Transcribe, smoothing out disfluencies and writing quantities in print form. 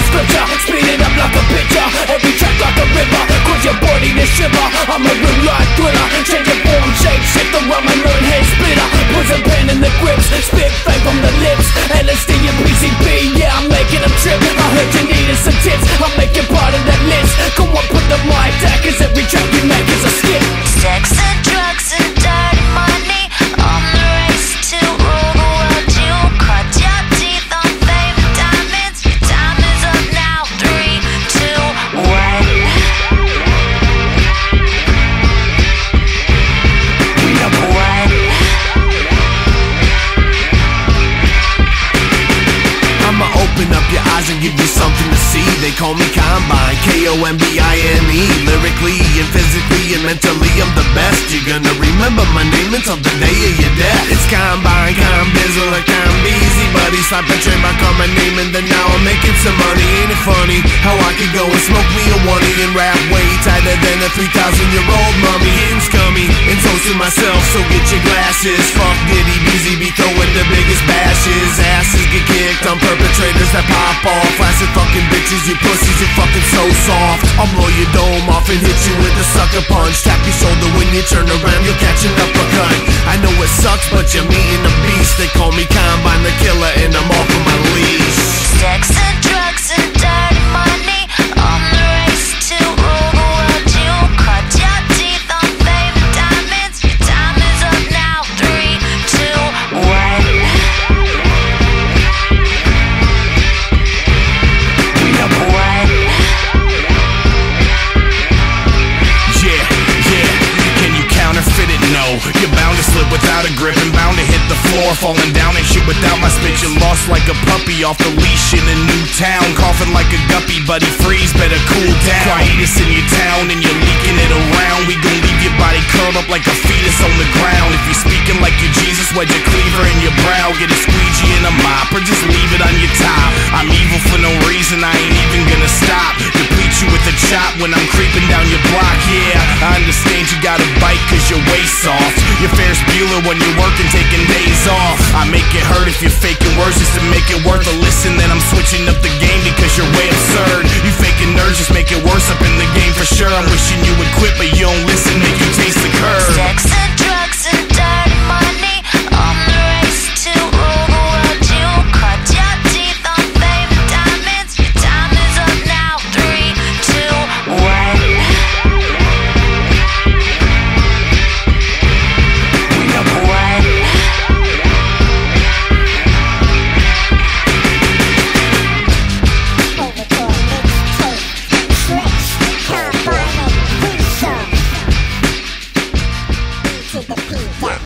scripture, speed it up like a picture. Every track like a river, cause your body to shiver. I'm a real life thriller, changing form, shape, shift the rhyme and learn head splitter. Put some pen in the grips, spit fake from the lips. LSD and PCP, yeah, I'm making them trip. I heard you needed some tips, I'm making part of that list. Come on, put the mic down, cause every track you make is a skip. Sex and drugs and dirty money, on the race to rule the world. You cut your teeth on fame and diamonds. Your time is up now. 3, 2, 1. We are one. I'ma open up your eyes and give you something to see. They call me Kombine, Kombine. Lyrically and physically and mentally I'm the best. You're gonna remember my name until the day of your death. It's Kombine, Combizzle or Combeezy. Buddy, slap a trademark on my name and then now I'm making some money. Ain't it funny how I could go and smoke me a 1 and rap way tighter than a 3,000-year-old mummy. Getting scummy and toast to myself, so get your glasses. Fuck Diddy, Beezy be throwing the biggest bashes. Asses get kicked on perpetrators that pop off. Flaccid fucking bitches, you pussies, you fucking so soft. I'll blow your dome off and hit you with a sucker punch. Tap your shoulder when you turn around, you'll catch an uppercut. I know it sucks, but you're me and the beast. They call me Kombine the killer and I'm off of my leash. Sex and drugs and dirty money, on the race to rule the world. You cut your teeth on fame and diamonds. Your time is up now. 3, 2, 1. We are one. Yeah, can you counterfeit it? No, you're bound to slip without a grip and bound to hit the floor, falling down and shit without my spit. You're lost like a puppy off the leash in a new town, coughing like a guppy, buddy, freeze, better cool down. Quietus in your town and you're leaking it around. We gon' leave your body curled up like a fetus on the ground. If you're speaking like you're Jesus, wedge a cleaver in your brow, get a squeegee and a mop, or just leave it on your top. I'm evil for no reason, I ain't even gonna stop. Deplete you with a chop when I'm creeping down your block. Yeah, I understand you got a bite cause your waist soft. You're Ferris Bueller when you're working, taking days off. I make it hurt if you're faking words just to make it worth a listen. Then I'm switching up the game because you're way absurd. You faking nerds just make it worse up in the game for sure. I'm wishing you would quit, but